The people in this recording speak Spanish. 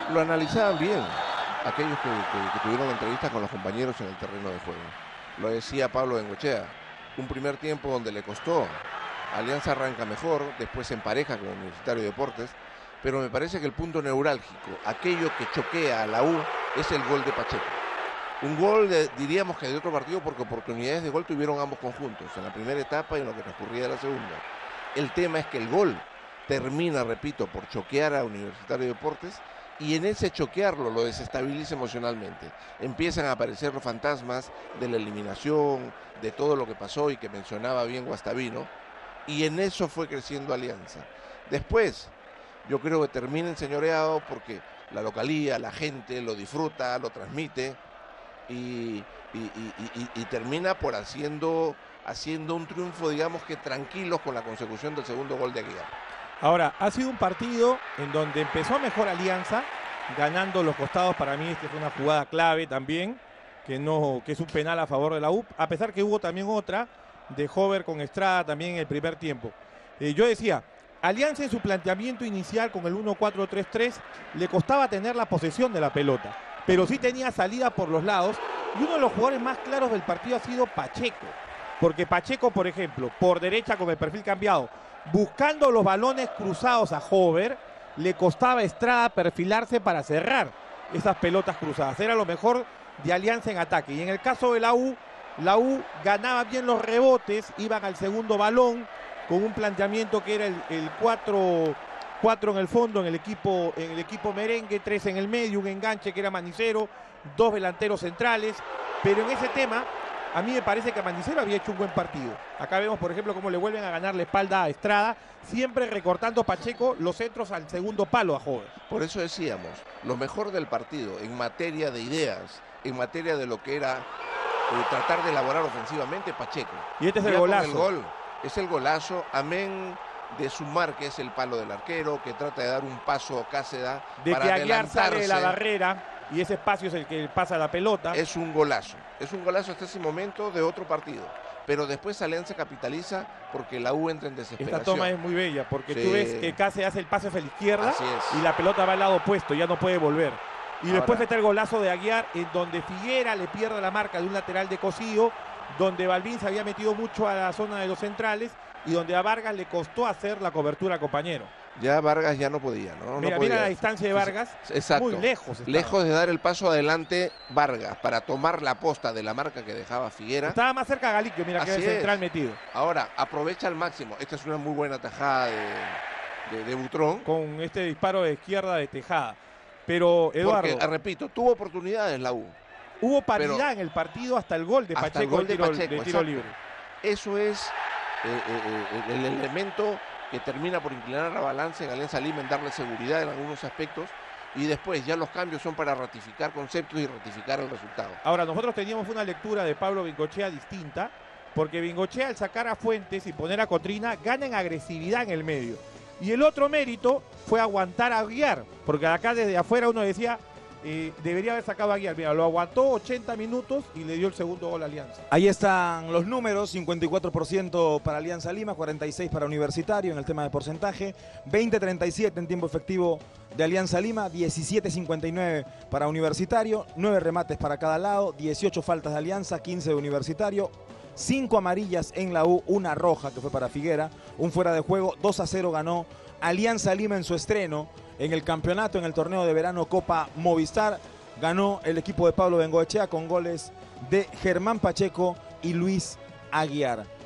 Lo analizaban bien aquellos que tuvieron la entrevista con los compañeros en el terreno de juego. Lo decía Pablo Bengoechea, un primer tiempo donde le costó. Alianza arranca mejor, después se empareja con Universitario de Deportes, pero me parece que el punto neurálgico, aquello que choquea a la U, es el gol de Pacheco. Un gol, diríamos que de otro partido, porque oportunidades de gol tuvieron ambos conjuntos, en la primera etapa y en lo que transcurría de la segunda. El tema es que el gol termina, repito, por choquear a Universitario de Deportes, y en ese choquearlo lo desestabiliza emocionalmente. Empiezan a aparecer los fantasmas de la eliminación, de todo lo que pasó y que mencionaba bien Guastavino, y en eso fue creciendo Alianza. Después, yo creo que termina enseñoreado porque la localía, la gente lo disfruta, lo transmite y termina por haciendo un triunfo, digamos que tranquilos, con la consecución del segundo gol de Aguiar. Ahora, ha sido un partido en donde empezó mejor Alianza, ganando los costados. Para mí esta fue una jugada clave también, que es un penal a favor de la U, a pesar que hubo también otra de Hover con Estrada también en el primer tiempo. Yo decía, Alianza en su planteamiento inicial con el 1-4-3-3 le costaba tener la posesión de la pelota, pero sí tenía salida por los lados, y uno de los jugadores más claros del partido ha sido Pacheco, porque Pacheco, por ejemplo, por derecha con el perfil cambiado, buscando los balones cruzados a Hover, le costaba a Estrada perfilarse para cerrar esas pelotas cruzadas. Era lo mejor de Alianza en ataque. Y en el caso de la U ganaba bien los rebotes, iban al segundo balón con un planteamiento que era el 4 en el fondo en el equipo merengue, 3 en el medio, un enganche que era Manicero, 2 delanteros centrales. Pero en ese tema, a mí me parece que Manicero había hecho un buen partido. Acá vemos, por ejemplo, cómo le vuelven a ganar la espalda a Estrada, siempre recortando Pacheco los centros al segundo palo a Hover. Por eso decíamos, lo mejor del partido en materia de ideas, en materia de lo que era tratar de elaborar ofensivamente, Pacheco. Y este es el golazo. Es el golazo, amén de sumar que es el palo del arquero, que trata de dar un paso Cáceres de para que Aguiar adelantarse. Sale de la barrera y ese espacio es el que pasa la pelota. Es un golazo hasta ese momento de otro partido. Pero después Alianza capitaliza porque la U entra en desesperación. Esta toma es muy bella porque sí. Tú ves que Cáceres hace el pase hacia la izquierda y la pelota va al lado opuesto, ya no puede volver. Y ahora, después está el golazo de Aguiar, en donde Figuera le pierde la marca de un lateral de Cosío, donde Balbín se había metido mucho a la zona de los centrales y donde a Vargas le costó hacer la cobertura al compañero. Ya Vargas ya no podía, ¿no? Mira la distancia de Vargas, exacto, muy lejos. Lejos de dar el paso adelante Vargas para tomar la posta de la marca que dejaba Figuera. Estaba más cerca Galiquio, mira que el central metido. Ahora, aprovecha al máximo. Esta es una muy buena tajada de Butrón. Con este disparo de izquierda de Tejada. Pero, Eduardo... Porque, repito, tuvo oportunidades la U. Hubo paridad en el partido hasta el gol de Pacheco, de tiro libre. Eso es el elemento que termina por inclinar la balanza en Alianza Lima, en darle seguridad en algunos aspectos, y después ya los cambios son para ratificar conceptos y ratificar el resultado. Ahora, nosotros teníamos una lectura de Pablo Bengoechea distinta, porque Bengoechea al sacar a Fuentes y poner a Cotrina gana en agresividad en el medio. Y el otro mérito fue aguantar a Aguiar, porque acá desde afuera uno decía, debería haber sacado a Aguiar. Mira, lo aguantó 80 minutos y le dio el segundo gol a Alianza. Ahí están los números: 54% para Alianza Lima, 46% para Universitario en el tema de porcentaje, 20-37 en tiempo efectivo de Alianza Lima, 17-59 para Universitario, 9 remates para cada lado, 18 faltas de Alianza, 15 de Universitario, 5 amarillas en la U, 1 roja que fue para Figuera, un fuera de juego. 2-0 ganó Alianza Lima en su estreno en el campeonato, en el torneo de verano Copa Movistar. Ganó el equipo de Pablo Bengoechea con goles de Germán Pacheco y Luis Aguiar.